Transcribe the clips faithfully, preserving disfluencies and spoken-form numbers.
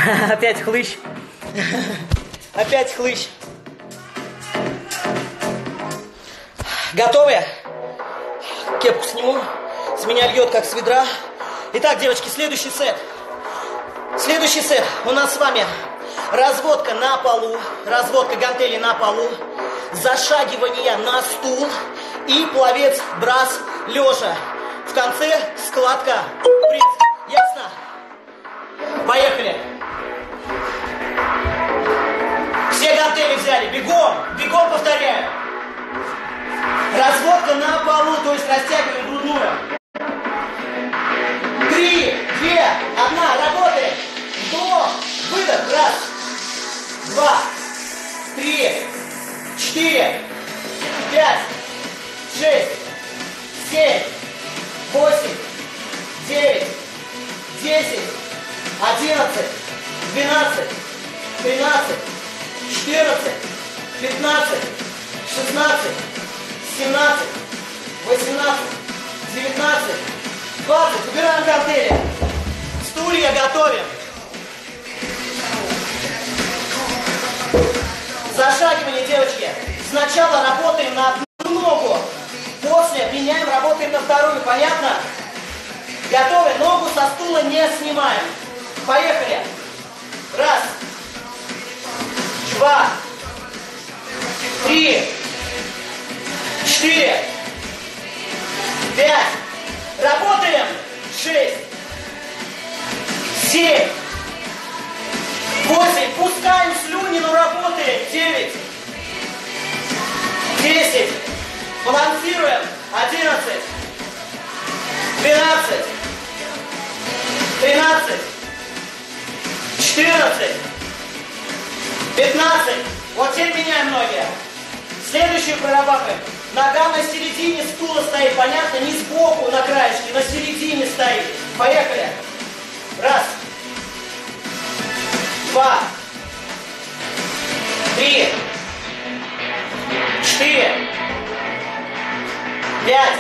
Опять хлыщ. Опять хлыщ. Готовы? Кепку сниму. С меня льет, как с ведра. Итак, девочки, следующий сет. Следующий сет. У нас с вами разводка на полу. Разводка гантелей на полу. Зашагивание на стул. И пловец брас лежа. В конце складка пресс. Ясно? Поехали. Все гантели взяли. Бегом. Бегом повторяю. Разводка на полу, то есть растягиваем грудную. Три, две, одна. Работаем. Вдох. Выдох. Раз. Два. Три. Четыре. Пять. Шесть. Семь. Восемь. Девять. Десять. Одиннадцать. Двенадцать. Тринадцать. Четырнадцать. Пятнадцать. Шестнадцать. семнадцать, восемнадцать, девятнадцать, двадцать. Убираем гантели. Стулья готовим. Зашагивание, девочки. Сначала работаем на одну ногу. После меняем, работаем на вторую. Понятно? Готовы? Ногу со стула не снимаем. Поехали. Раз. Два. Три. Четыре. Пять. Работаем. Шесть. Семь. Восемь. Пускаем слюни, но работаем. Девять. Десять. Балансируем. Одиннадцать. Двенадцать. Тринадцать. Четырнадцать. Пятнадцать. Вот теперь меняем ноги. Следующую прорабатываем. Нога на середине стула стоит, понятно? Не сбоку на краешке, на середине стоит. Поехали. Раз. Два. Три. Четыре. Пять.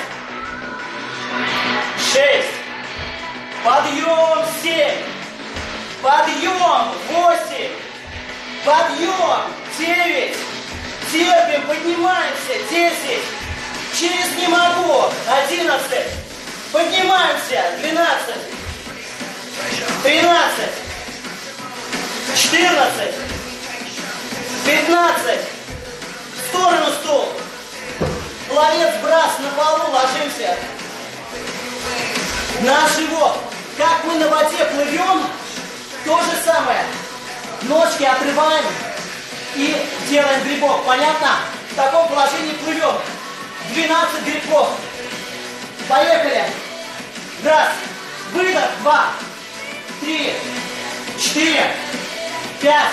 Шесть. Подъем. Семь. Подъем. Восемь. Подъем. Девять. Терпим, поднимаемся. Десять. Через не могу. Одиннадцать. Поднимаемся. Двенадцать. Тринадцать. Четырнадцать. Пятнадцать. В сторону стул. Пловец брас на полу. Ложимся. На живот. Как мы на воде плывем, то же самое. Ножки отрываем. И делаем грибок. Понятно? В таком положении плывем. двенадцать грибков. Поехали. Раз. Выдох. Два. Три. Четыре. Пять.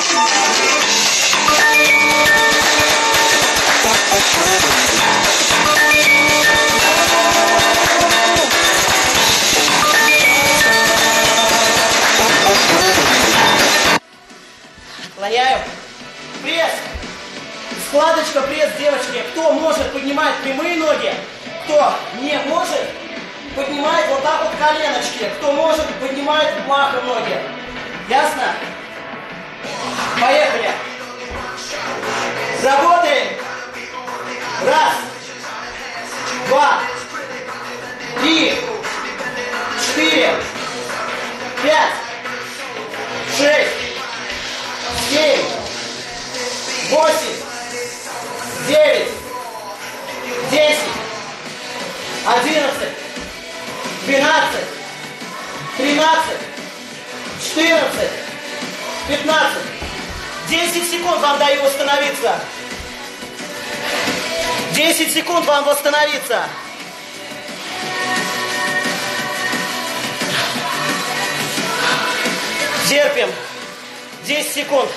Отклоняем. Пресс. Складочка, пресс, девочки. Кто может поднимать прямые ноги, кто не может, поднимает вот так вот коленочки. Кто может, поднимает махом ноги. Ясно? Поехали. Работаем. Раз. Два. Три. Четыре. Пять. Шесть. Семь. Восемь. Девять. Десять. Одиннадцать. Двенадцать. Тринадцать. Четырнадцать. Пятнадцать. Десять секунд вам даю восстановиться. Десять секунд вам восстановиться. Терпим. Десять секунд.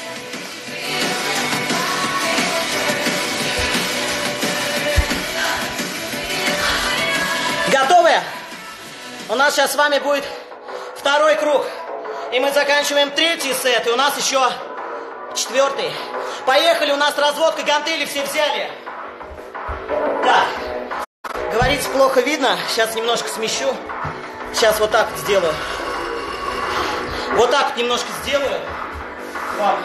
Готовы? У нас сейчас с вами будет второй круг. И мы заканчиваем третий сет. И у нас еще четвертый. Поехали, у нас разводка гантели, все взяли. Так. Говорить плохо видно. Сейчас немножко смещу. Сейчас вот так вот сделаю. Вот так вот немножко сделаю. Вам.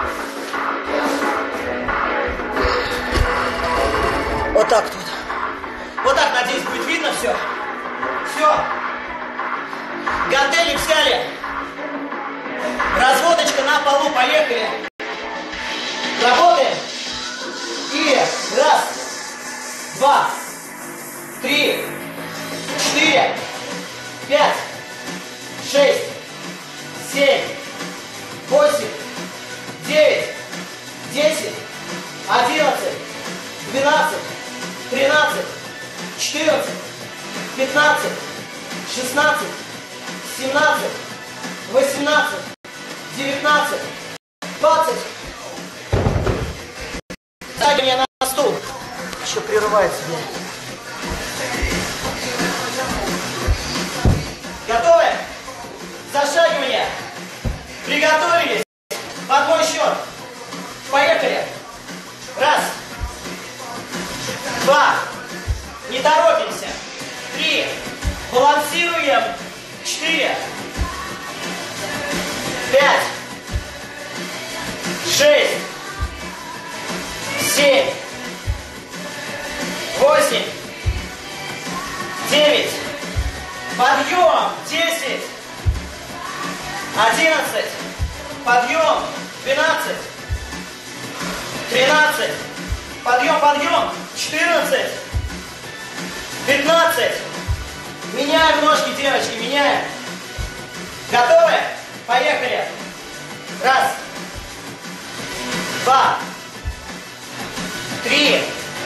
Вот так вот. Вот так, надеюсь, будет видно все. Все. Гантели взяли. Разводочка на полу, поехали. Работаем. И раз, два, три, четыре, пять, шесть, семь, восемь, девять, десять, одиннадцать, двенадцать, тринадцать, четырнадцать, пятнадцать, шестнадцать, семнадцать, восемнадцать, девятнадцать, двадцать. Ставь меня на стул. Еще прерывается. Готовы? Зашагивание. Приготовились. Под мой счет. Поехали. Раз. Два. Не торопимся. Три. Балансируем. Четыре. Пять. Шесть. Семь. Восемь. Девять. Подъем. Десять. Одиннадцать. Подъем. Двенадцать. Тринадцать. Подъем, подъем. Четырнадцать. Пятнадцать. Меняем ножки, девочки, меняем. Готовы? Поехали. Раз. Два. Три.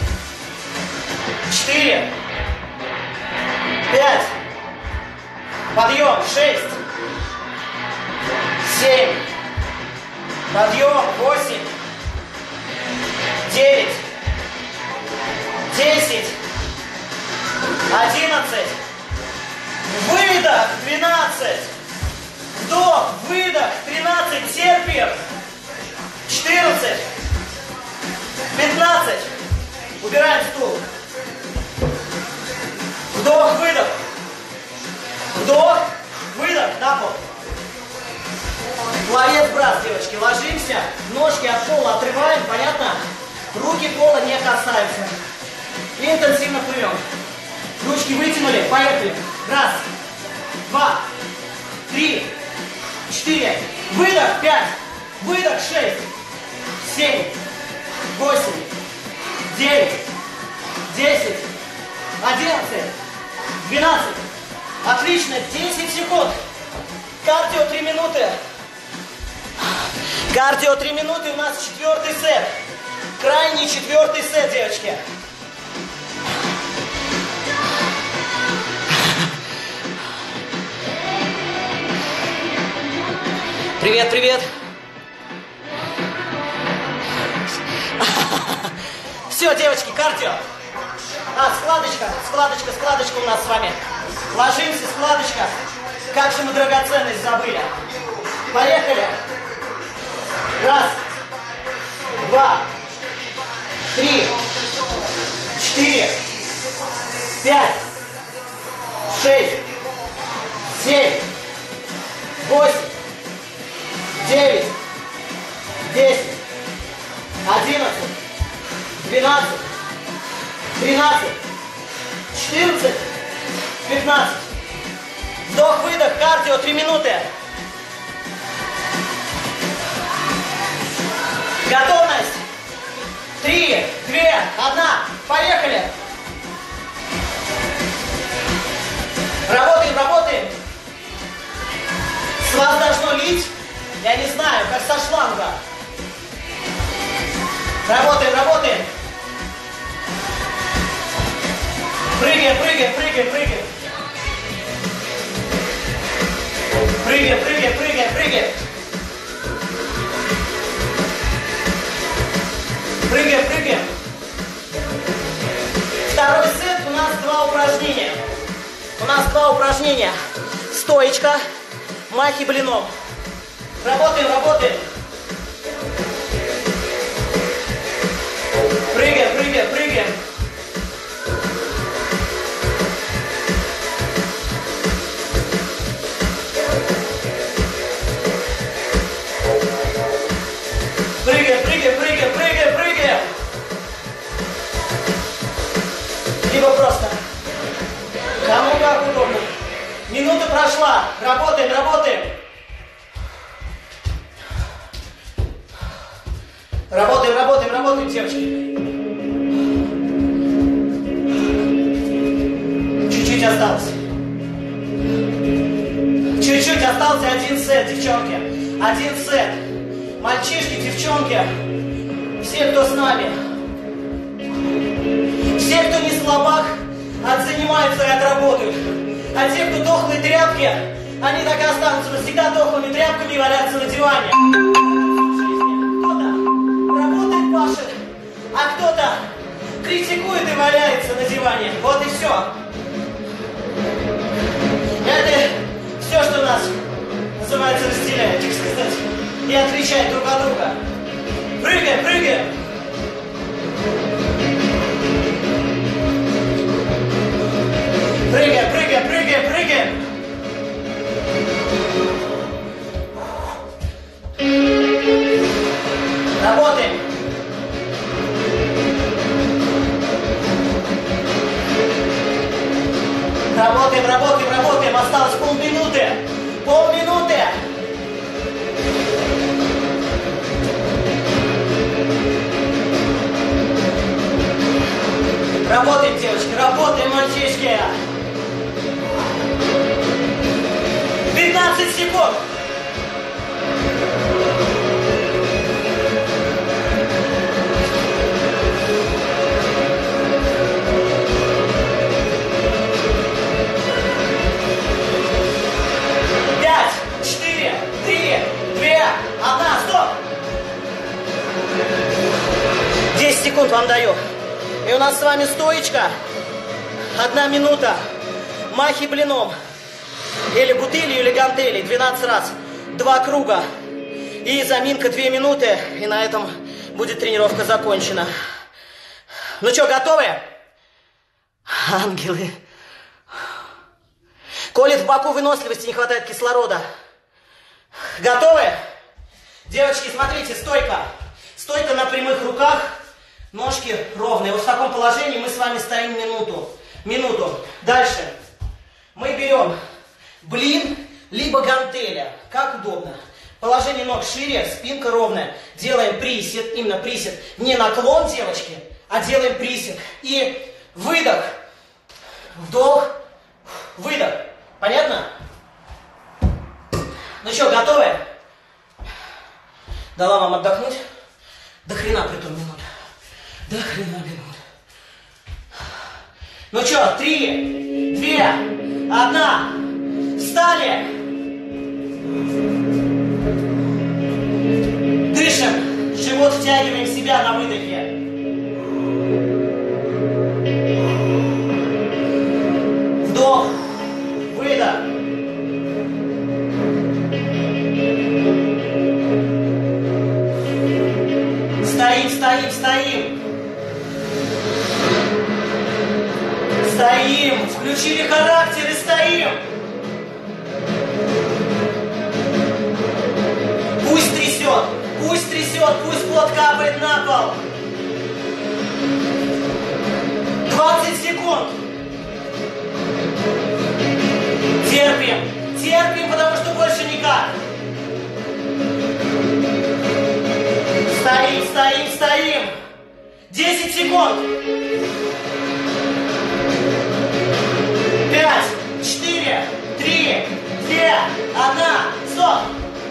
Четыре. Пять. Подъем. Шесть. Семь. Подъем. Восемь. Девять. Десять. Одиннадцать. Выдох. Двенадцать. Вдох. Выдох. Тринадцать. Терпим. Четырнадцать. Пятнадцать. Убираем стул. Вдох, выдох. Вдох, выдох, на пол. Пловец брас, девочки, ложимся. Ножки от пола отрываем, понятно? Руки пола не касаются. И интенсивно плывем. Ручки вытянули, поехали. Раз, два, три, четыре. Выдох, пять. Выдох, шесть, семь, восемь, девять, десять, одиннадцать, двенадцать. Отлично, десять секунд. Кардио три минуты. Кардио три минуты, у нас четвертый сет. Крайний четвертый сет, девочки. Привет, привет. Все, девочки, кардио. А, складочка, складочка, складочка у нас с вами. Ложимся, складочка. Как же мы драгоценность забыли. Поехали. Раз, два, три, четыре, пять, шесть, семь, восемь, девять, десять, одиннадцать, двенадцать, тринадцать, четырнадцать, пятнадцать. Вдох-выдох, кардио, три минуты. Готовность. Три, две, одна. Поехали. Работаем, работаем. С вас должно лить, я не знаю, как со шланга. Работаем, работаем. Прыгаем, прыгаем, прыгаем, прыгаем. Прыгаем, прыгаем, прыгаем, прыгаем. Прыгаем, прыгаем. Второй сет, у нас два упражнения. У нас два упражнения. Стоечка, махи блином. Работаем, работаем. Прыгаем, прыгаем, прыгаем. Работаем, работаем, работаем, девочки. Чуть-чуть осталось. Чуть-чуть остался один сет, девчонки. Один сет. Мальчишки, девчонки. Все, кто с нами. Все, кто не слабак, отзанимаются и отработают. А те, кто дохлые тряпки, они так и останутся навсегда дохлыми тряпками и валяться на диване. Кто-то работает, пашет, а кто-то критикует и валяется на диване. Вот и все. Это все, что нас, называется, разделяет, так сказать, и отличает друг от друга. Прыгаем, прыгаем. Прыгаем, прыгаем, прыгаем, прыгаем. Работаем. Работаем, работаем, работаем. Осталось полминуты. Полминуты. Работаем, девочки, работаем, мальчишки. пятнадцать секунд. Пять, четыре, три, две, одна, стоп. десять секунд вам даю. И у нас с вами стоечка. Одна минута. Махи блином. Или бутылью, или гантели. двенадцать раз. Два круга. И заминка две минуты. И на этом будет тренировка закончена. Ну что, готовы? Ангелы. Колет в боку выносливости, не хватает кислорода. Готовы? Девочки, смотрите, стойка. Стойка на прямых руках. Ножки ровные. Вот в таком положении мы с вами стоим минуту. Минуту. Дальше. Мы берем блин, либо гантеля. Как удобно. Положение ног шире, спинка ровная. Делаем присед, именно присед. Не наклон, девочки, а делаем присед. И выдох. Вдох. Выдох. Понятно? Ну что, готовы? Дала вам отдохнуть? До хрена притом минут. До хрена минут. Ну что, три, две, одна. Встали. Дышим. Живот втягиваем в себя на выдохе. Вдох. Выдох. Стоим, стоим, стоим. Стоим. Включили характер и стоим. Пусть трясет, пусть трясет, пусть пот капает на пол. двадцать секунд. Терпим, терпим, потому что больше никак. Стоим, стоим, стоим. десять секунд. пять, четыре, три, две, одна. Стоп.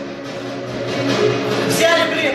Взяли блин.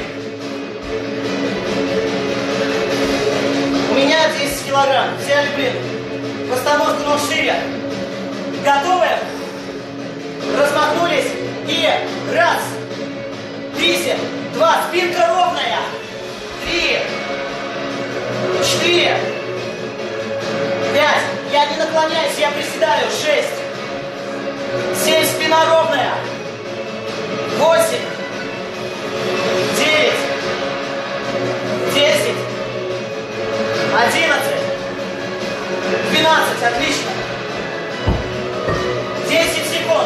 У меня десять килограмм. Взяли блин. Постановка ног шире. Готовы? Размахнулись. И раз. Присед. Два. Спинка ровная. Три. Четыре. Пять. Я не наклоняюсь, я приседаю. Шесть. Семь. Спина ровная. Восемь. Девять. Десять. Одиннадцать. Двенадцать. Отлично. Десять секунд.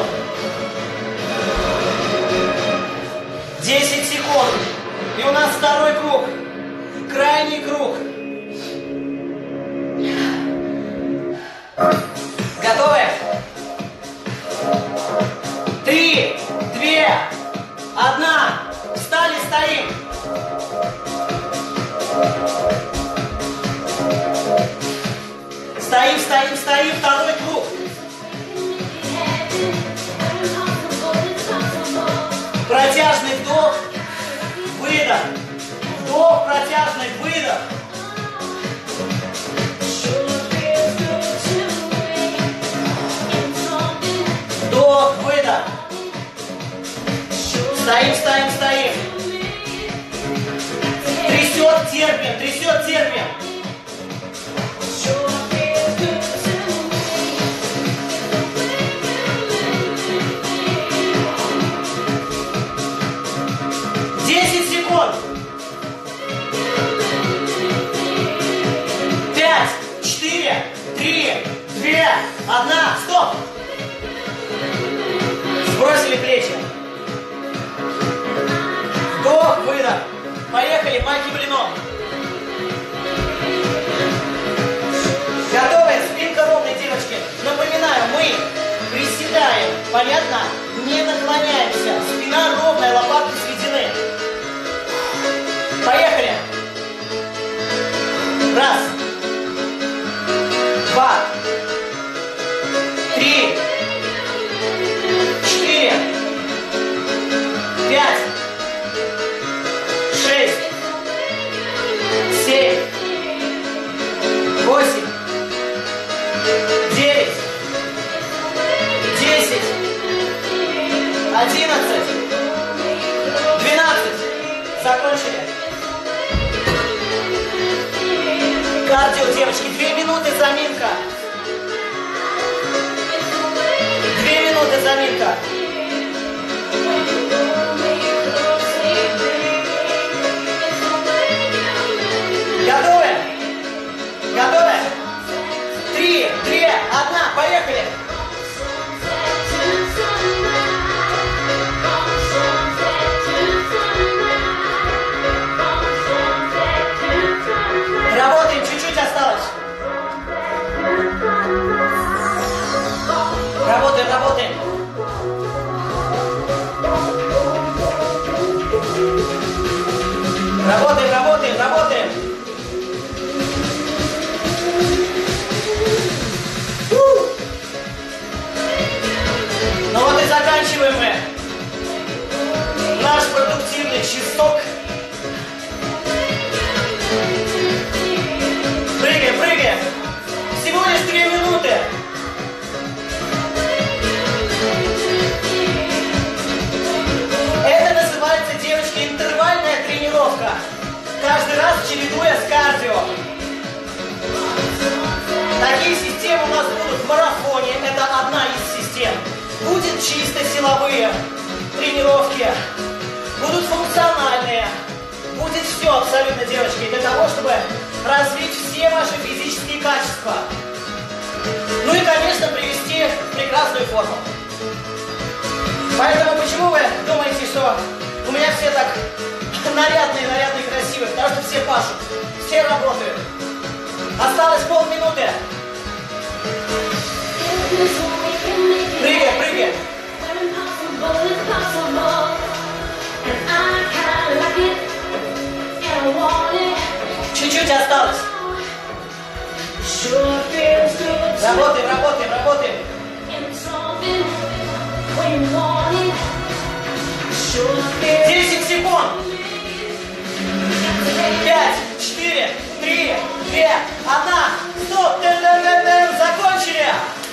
Десять секунд. И у нас второй круг. Крайний круг. Готовы? Три, две, одна. Встали, стоим. терпим, трясет, терпим. десять секунд. пять, четыре, три, два, один, стоп. Сбросили плечи. Вдох, выдох. Поехали, майки блином. Готовы? Спинка ровная, девочки. Напоминаю, мы приседаем. Понятно? Не наклоняемся. Спина ровная, лопатки сведены. Поехали. Раз. Два. Три. Четыре. Пять. Шесть. Семь. Восемь. Девять. Десять. Одиннадцать. Двенадцать. Закончили. Кардио, девочки, две минуты заминка. Две минуты заминка. Готовы? Готовы? Три, две, одна, поехали. Работаем, чуть-чуть осталось. Работаем, работаем. Работаем, работаем, работаем. Ну вот и заканчиваем мы наш продуктивный часок. Прыгаем, прыгаем. Всего лишь две минуты. Это называется, девочки, интервальная тренировка. Каждый раз чередуя с кардио. Такие системы у нас будут в марафоне. Это одна из систем. Будет чисто силовые тренировки. Будут функциональные. Будет все абсолютно, девочки, для того, чтобы развить все ваши физические качества. Ну и, конечно, привести в прекрасную форму. Поэтому почему вы думаете, что у меня все так нарядные, нарядные, красивые? Потому что все пашут, все работают. Осталось полминуты. Прыгай, прыгай. Чуть-чуть осталось. Работаем, работаем, работаем. десять секунд. пять, четыре, три, два, один. Стоп. Закончили.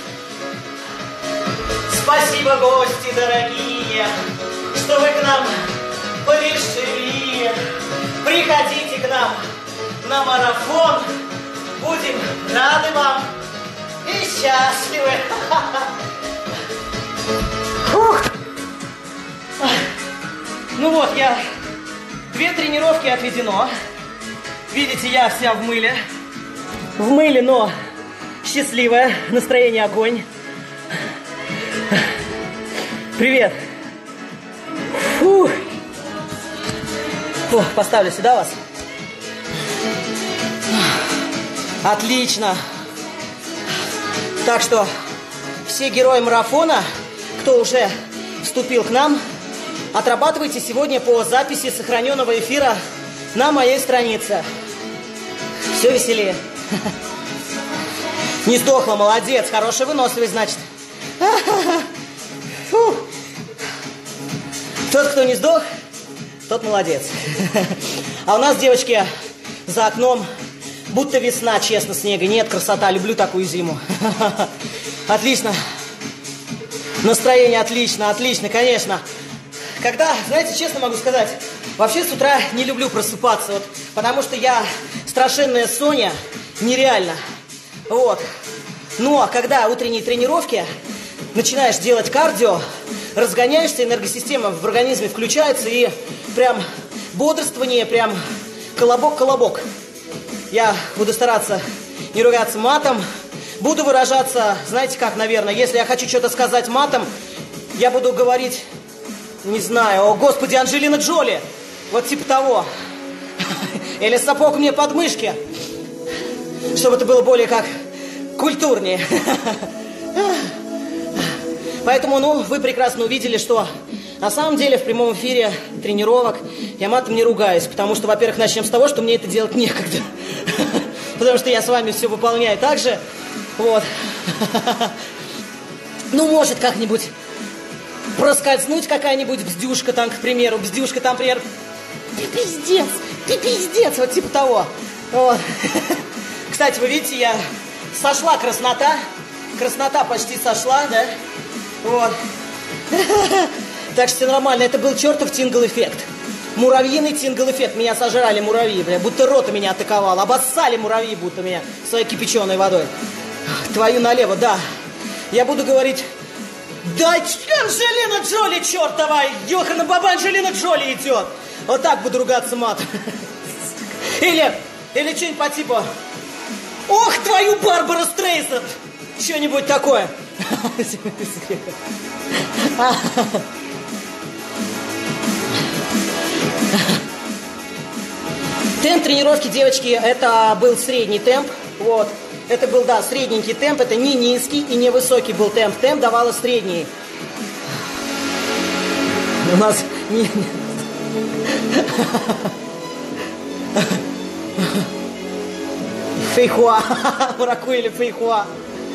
Спасибо, гости дорогие, что вы к нам пришли. Приходите к нам на марафон. Будем рады вам и счастливы. Фух. Ну вот, я... Две тренировки отведено. Видите, я вся в мыле. В мыле, но счастливая. Настроение огонь. Привет. Фух. Фух, поставлю сюда вас. Отлично. Так что все герои марафона, кто уже вступил к нам, отрабатывайте сегодня по записи сохраненного эфира на моей странице. Все веселее. Не сдохла, молодец. Хорошая выносливость, значит. Фу. Тот, кто не сдох, тот молодец. А у нас, девочки, за окном будто весна, честно, снега нет. Красота, люблю такую зиму. Отлично. Настроение отлично, отлично, конечно. Когда, знаете, честно могу сказать, Вообще с утра не люблю просыпаться, вот, потому что я страшенная Соня, нереально. Вот. Но когда утренние тренировки, начинаешь делать кардио, разгоняешься, энергосистема в организме включается, и прям бодрствование, прям колобок-колобок. Я буду стараться не ругаться матом, буду выражаться, знаете как, наверное, если я хочу что-то сказать матом, я буду говорить, не знаю, о господи, Анджелина Джоли, вот типа того. Или сапог мне под мышки, чтобы это было более как культурнее. Поэтому, ну, вы прекрасно увидели, что на самом деле в прямом эфире тренировок я матом не ругаюсь, потому что, во-первых, начнем с того, что мне это делать некогда. Потому что я с вами все выполняю так же. Вот. Ну, может, как-нибудь проскользнуть какая-нибудь бздюшка там, к примеру. Бздюшка там, например, ты пиздец, ты пиздец, вот типа того. Вот. Кстати, вы видите, я сошла краснота. Краснота почти сошла, да? Вот. Так что все нормально. Это был чертов тингл-эффект. Муравьиный тингл-эффект. Меня сожрали муравьи, бля. Будто рота меня атаковала. Обоссали муравьи будто меня своей кипяченой водой. Твою налево, да. Я буду говорить... Да, Анджелина Джоли, чертова! Ёхана баба, Анджелина Джоли идет! Вот так буду ругаться матом. Или, или что-нибудь по типу... Ох, твою Барбара Стрейзанд! Что-нибудь такое. Темп тренировки, девочки, это был средний темп. Вот. Это был, да, средненький темп. Это не низкий и не высокий был темп. Темп давала средний. У нас... Не... Фейхуа. Мураку или фейхуа.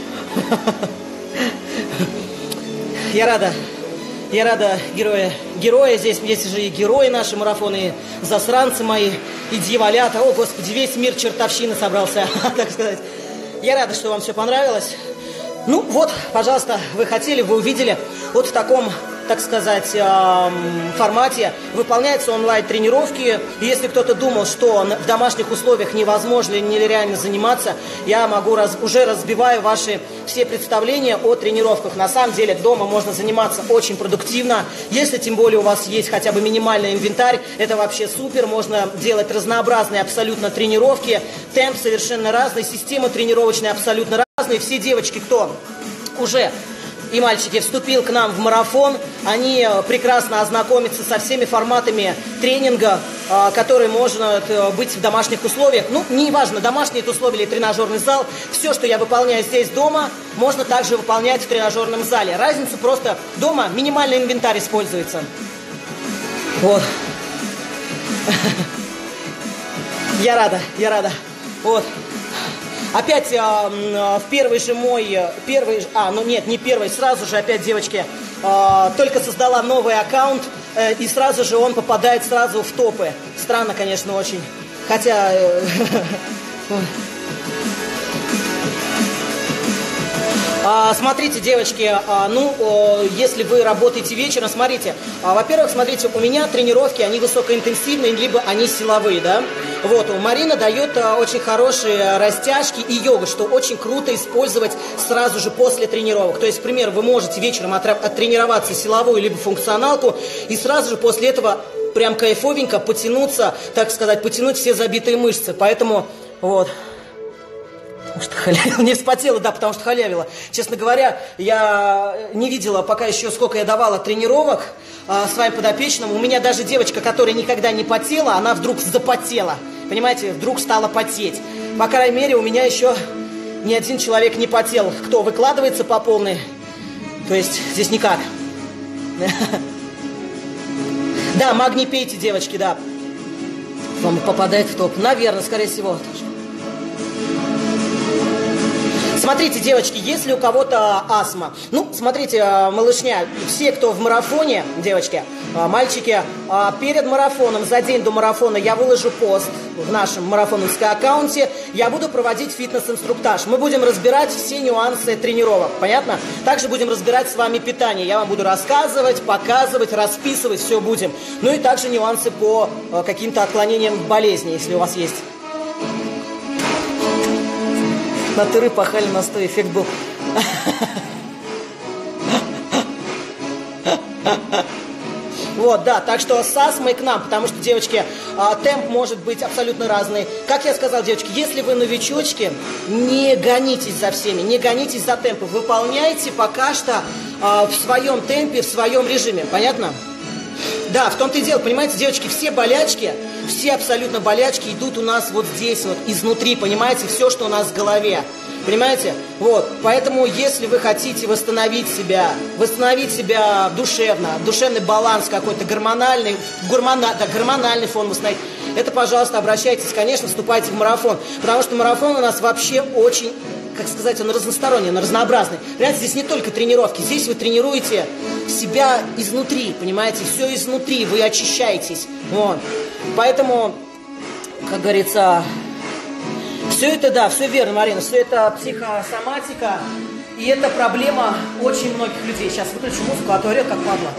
Я рада. Я рада героя. Герои здесь, здесь же и герои наши марафоны, и засранцы мои, и дьяволята. О, господи, весь мир чертовщины собрался, так сказать. Я рада, что вам все понравилось. Ну, вот, пожалуйста, вы хотели, вы увидели. Вот в таком, так сказать, эм, формате выполняются онлайн-тренировки. И если кто-то думал, что в домашних условиях невозможно или нереально заниматься, я могу раз, уже разбиваю ваши все представления о тренировках. На самом деле дома можно заниматься очень продуктивно. Если тем более у вас есть хотя бы минимальный инвентарь, это вообще супер. Можно делать разнообразные абсолютно тренировки. Темп совершенно разный, система тренировочная абсолютно разная. Все девочки, кто уже... и мальчики вступил к нам в марафон, они прекрасно ознакомятся со всеми форматами тренинга, которые можно быть в домашних условиях. Ну, неважно, домашние это условия или тренажерный зал. Все, что я выполняю здесь дома, можно также выполнять в тренажерном зале. Разница просто дома минимальный инвентарь используется. Вот. Я рада, я рада. Вот. Опять э, в первый же мой, первый, а, ну нет, не первый, сразу же опять девочки, э, только создала новый аккаунт, э, и сразу же он попадает сразу в топы. Странно, конечно, очень. Хотя... Э, А, смотрите, девочки, а, ну, о, если вы работаете вечером, смотрите, а, во-первых, смотрите, у меня тренировки, они высокоинтенсивные, либо они силовые, да, вот, Марина дает а, очень хорошие растяжки и йогу, что очень круто использовать сразу же после тренировок, то есть, к примеру, вы можете вечером оттренироваться силовую, либо функционалку, и сразу же после этого прям кайфовенько потянуться, так сказать, потянуть все забитые мышцы, поэтому, вот... Потому что халявила, не вспотела, да, потому что халявила. Честно говоря, я не видела пока еще, сколько я давала тренировок а, своим подопечным. У меня даже девочка, которая никогда не потела, она вдруг запотела. Понимаете, вдруг стала потеть. По крайней мере, у меня еще ни один человек не потел. Кто выкладывается по полной, то есть здесь никак. Да, магний пейте, девочки, да. Вам попадает в топ. Наверное, скорее всего. Смотрите, девочки, если у кого-то астма, ну, смотрите, малышня, все, кто в марафоне, девочки, мальчики, перед марафоном, за день до марафона я выложу пост в нашем марафоновском аккаунте, я буду проводить фитнес-инструктаж. Мы будем разбирать все нюансы тренировок, понятно? Также будем разбирать с вами питание. Я вам буду рассказывать, показывать, расписывать, все будем. Ну и также нюансы по каким-то отклонениям болезни, если у вас есть. На тыры пахали на сто, эффект был. Вот, да, так что с астмой к нам, потому что, девочки, темп может быть абсолютно разный. Как я сказал, девочки, если вы новичочки, не гонитесь за всеми, не гонитесь за темпом. Выполняйте пока что в своем темпе, в своем режиме, понятно? Да, в том-то и дело, понимаете, девочки, все болячки, все абсолютно болячки идут у нас вот здесь вот, изнутри, понимаете, все, что у нас в голове. Понимаете? Вот. Поэтому, если вы хотите восстановить себя, восстановить себя душевно, душевный баланс какой-то, гормональный, гормона, да, гормональный фон восстановить, это, пожалуйста, обращайтесь, конечно, вступайте в марафон. Потому что марафон у нас вообще очень, как сказать, он разносторонний, он разнообразный. Понимаете, здесь не только тренировки, здесь вы тренируете себя изнутри, понимаете, все изнутри, вы очищаетесь. Вот. Поэтому, как говорится... Все это, да, все верно, Марина, все это психосоматика, и это проблема очень многих людей. Сейчас выключу музыку, а то орет как падла.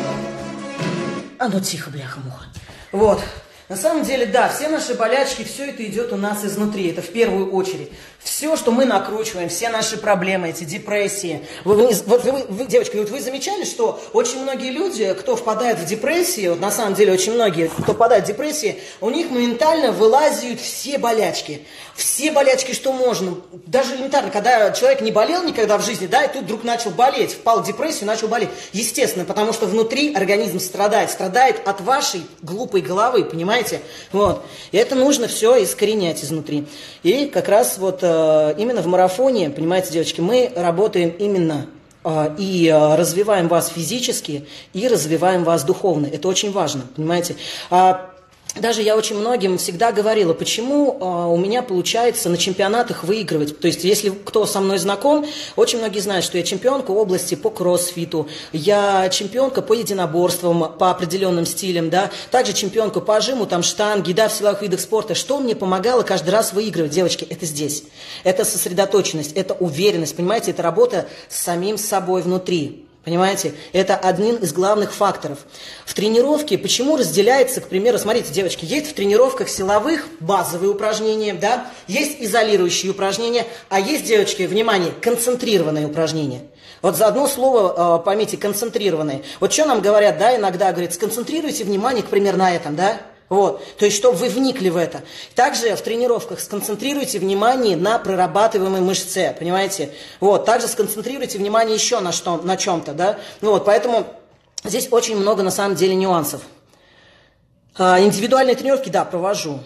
А ну тихо, бляха-муха. Вот. На самом деле, да, все наши болячки, все это идет у нас изнутри, это в первую очередь. Все, что мы накручиваем, все наши проблемы, эти депрессии. Вы, вы, вот вы, вы, девочки, вот вы замечали, что очень многие люди, кто впадает в депрессию, вот на самом деле очень многие, кто впадает в депрессию, у них моментально вылазят все болячки. Все болячки, что можно. Даже элементарно, когда человек не болел никогда в жизни, да, и тут вдруг начал болеть, впал в депрессию, начал болеть. Естественно, потому что внутри организм страдает, страдает от вашей глупой головы, понимаете? Вот. И это нужно все искоренять изнутри. И как раз вот э, именно в марафоне, понимаете, девочки, мы работаем именно э, и э, развиваем вас физически, и развиваем вас духовно. Это очень важно, понимаете? А, Даже я очень многим всегда говорила, почему э, у меня получается на чемпионатах выигрывать. То есть, если кто со мной знаком, очень многие знают, что я чемпионка области по кроссфиту, я чемпионка по единоборствам, по определенным стилям, да, также чемпионка по жиму, там, штанги, да, в силовых видах спорта. Что мне помогало каждый раз выигрывать, девочки? Это здесь. Это сосредоточенность, это уверенность, понимаете, это работа с самим собой внутри. Понимаете, это один из главных факторов. В тренировке почему разделяется, к примеру, смотрите, девочки, есть в тренировках силовых базовые упражнения, да, есть изолирующие упражнения, а есть, девочки, внимание, концентрированные упражнения. Вот за одно слово э, поймите, концентрированные. Вот что нам говорят, да, иногда, говорят, сконцентрируйте внимание, к примеру, на этом, да. Вот, то есть, чтобы вы вникли в это. Также в тренировках сконцентрируйте внимание на прорабатываемой мышце, понимаете? Вот, также сконцентрируйте внимание еще на, что, на чем-то, да? Вот, поэтому здесь очень много, на самом деле, нюансов. А, индивидуальные тренировки, да, провожу.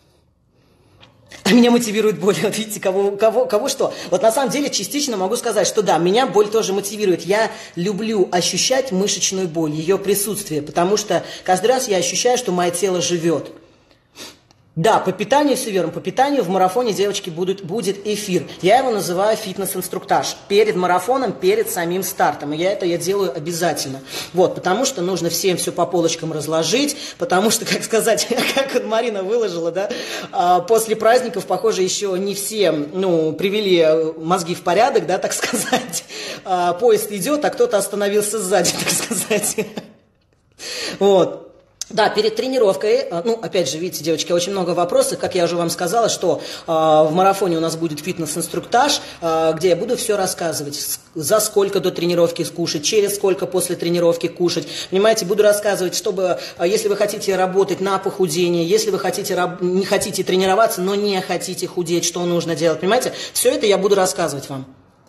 А меня мотивирует боль. Вот видите, кого, кого, кого что. Вот на самом деле частично могу сказать, что да, меня боль тоже мотивирует. Я люблю ощущать мышечную боль, ее присутствие, потому что каждый раз я ощущаю, что мое тело живет. Да, по питанию все верно. По питанию в марафоне, девочки, будут, будет эфир. Я его называю фитнес-инструктаж. Перед марафоном, перед самим стартом. И я это я делаю обязательно. Вот, потому что нужно всем все по полочкам разложить. Потому что, как сказать, как вот Марина выложила, да, после праздников, похоже, еще не все, ну, привели мозги в порядок, да, так сказать. Поезд идет, а кто-то остановился сзади, так сказать. Вот. Да, перед тренировкой, ну, опять же, видите, девочки, очень много вопросов, как я уже вам сказала, что э, в марафоне у нас будет фитнес-инструктаж, э, где я буду все рассказывать, за сколько до тренировки кушать, через сколько после тренировки кушать, понимаете, буду рассказывать, чтобы, э, если вы хотите работать на похудение, если вы хотите, не хотите тренироваться, но не хотите худеть, что нужно делать, понимаете, все это я буду рассказывать вам.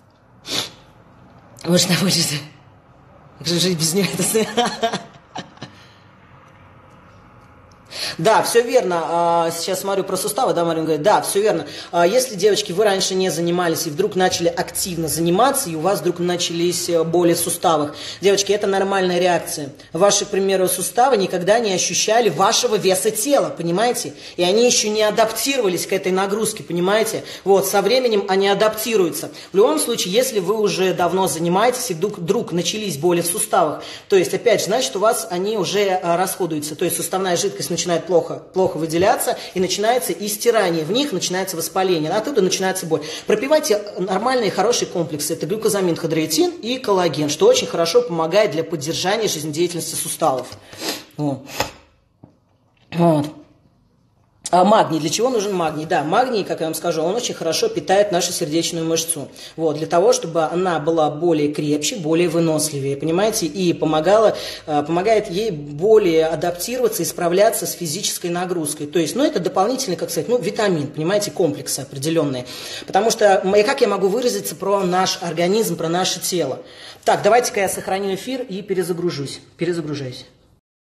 Вы что хочете? Как же жить без нее? Да, все верно. Сейчас смотрю про суставы, да, Марина говорит, да, все верно. Если, девочки, вы раньше не занимались и вдруг начали активно заниматься, и у вас вдруг начались боли в суставах, девочки, это нормальная реакция. Ваши, к примеру, суставы никогда не ощущали вашего веса тела, понимаете? И они еще не адаптировались к этой нагрузке, понимаете? Вот, со временем они адаптируются. В любом случае, если вы уже давно занимаетесь, и вдруг, вдруг начались боли в суставах, то есть, опять же, значит, у вас они уже расходуются, то есть суставная жидкость начинает плохо, плохо выделяться, и начинается истирание, в них начинается воспаление, оттуда начинается боль. Пропивайте нормальные, хорошие комплексы, это глюкозамин, хондроитин и коллаген, что очень хорошо помогает для поддержания жизнедеятельности суставов. Вот. Вот. А магний. Для чего нужен магний? Да, магний, как я вам скажу, он очень хорошо питает нашу сердечную мышцу. Вот, для того, чтобы она была более крепче, более выносливее, понимаете, и помогала, помогает ей более адаптироваться и справляться с физической нагрузкой. То есть, ну, это дополнительный, как сказать, ну, витамин, понимаете, комплексы определенные. Потому что, как я могу выразиться про наш организм, про наше тело? Так, давайте-ка я сохраню эфир и перезагружусь. Перезагружаюсь.